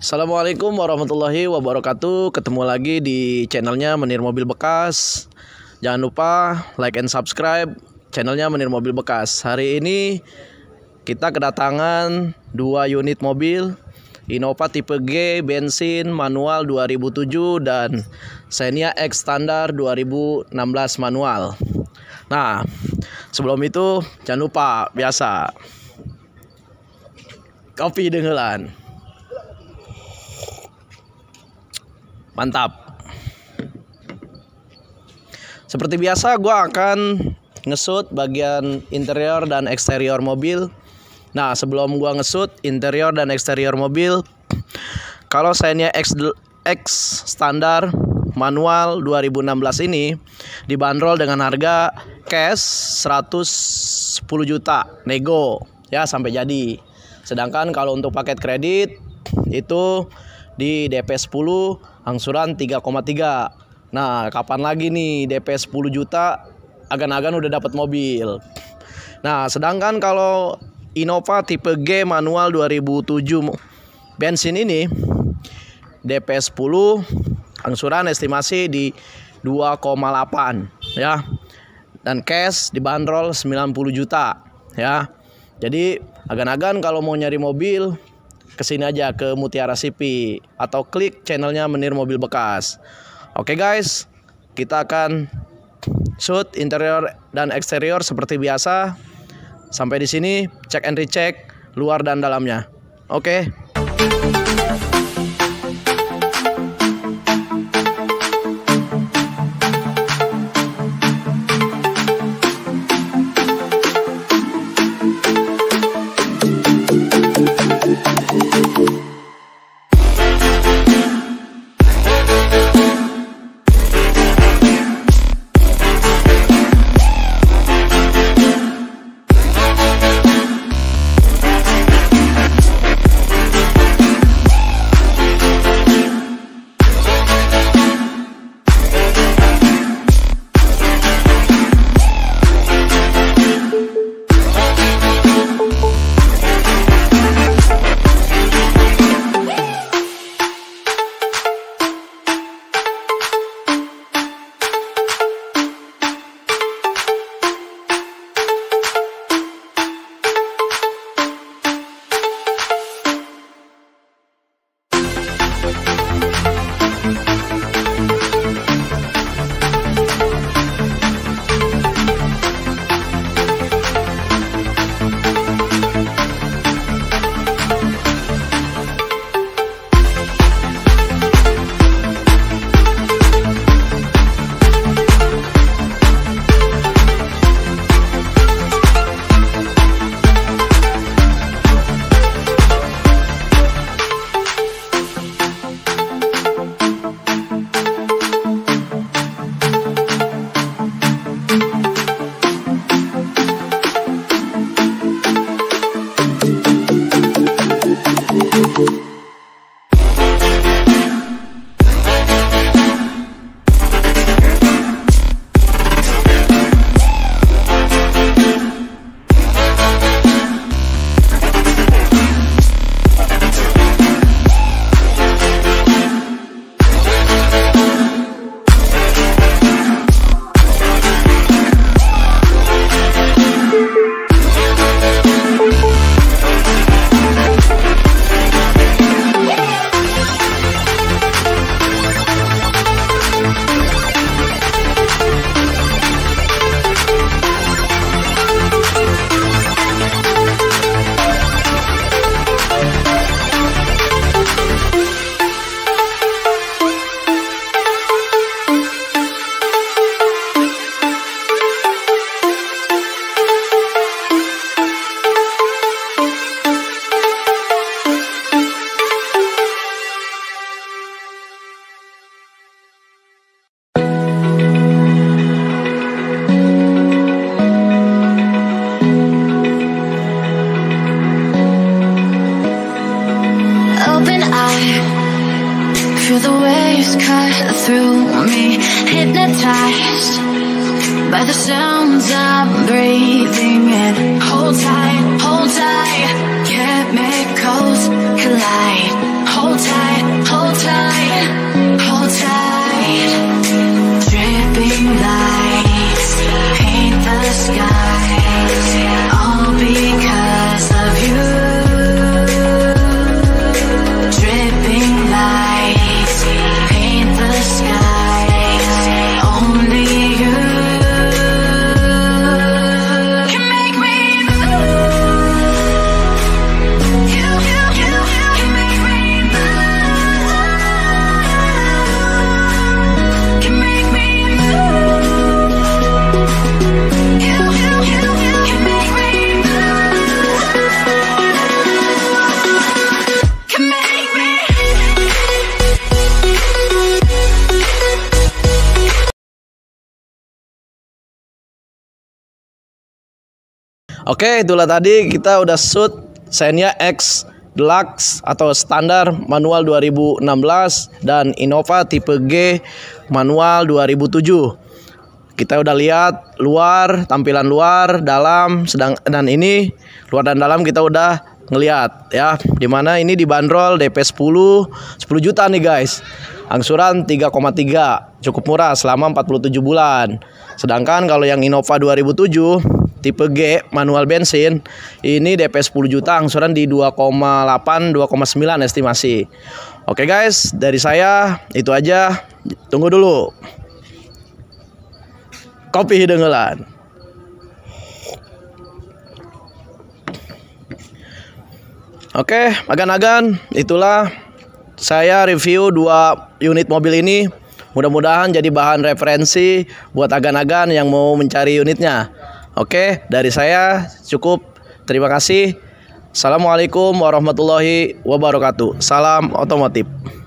Assalamualaikum warahmatullahi wabarakatuh. Ketemu lagi di channelnya Menir Mobil Bekas. Jangan lupa like and subscribe channelnya Menir Mobil Bekas. Hari ini kita kedatangan 2 unit mobil Innova tipe G bensin manual 2007 dan Xenia X standar 2016 manual. Nah, sebelum itu jangan lupa biasa kopi dengelan. Mantap. Seperti biasa gue akan nge-shoot bagian interior dan eksterior mobil. Nah, sebelum gue nge-shoot interior dan eksterior mobil, kalau Xenia X standar manual 2016 ini dibanderol dengan harga cash 110 juta nego ya sampai jadi. Sedangkan kalau untuk paket kredit itu di DP 10 angsuran 3,3. Nah, kapan lagi nih DP 10 juta agan-agan udah dapat mobil. Nah, sedangkan kalau Innova tipe G manual 2007 bensin ini DP 10 angsuran estimasi di 2,8 ya. Dan cash dibanderol 90 juta ya. Jadi agan-agan kalau mau nyari mobil kesini aja ke Mutiara CP atau klik channelnya Menir Mobil Bekas. Oke guys, kita akan shoot interior dan eksterior seperti biasa. Sampai di sini cek and recheck luar dan dalamnya. Oke. Feel the waves cut through me, hypnotized by the sounds I'm breathing in. Hold tight, chemicals collide. Hold tight, hold tight, hold tight. Dripping lights paint the skies, all because of you. Dripping lights paint the skies, only you can make me move. You can make me move. Can make me move. You can make me move. Can make me. Oke, itulah tadi kita udah shoot Xenia X Deluxe atau standar manual 2016 dan Innova tipe G manual 2007. Kita udah lihat luar, tampilan luar, dalam, dan ini luar dan dalam kita udah ngeliat ya. Dimana ini dibanderol DP 10 juta nih guys. Angsuran 3,3, cukup murah selama 47 bulan. Sedangkan kalau yang Innova 2007 tipe G manual bensin ini DP 10 juta, angsuran di 2,8 2,9 estimasi. Oke guys, dari saya itu aja. Tunggu dulu. Kopi hidengelan. Oke, agan-agan, itulah saya review 2 unit mobil ini. Mudah-mudahan jadi bahan referensi buat agan-agan yang mau mencari unitnya. Oke, dari saya cukup. Terima kasih. Assalamualaikum warahmatullahi wabarakatuh. Salam otomotif.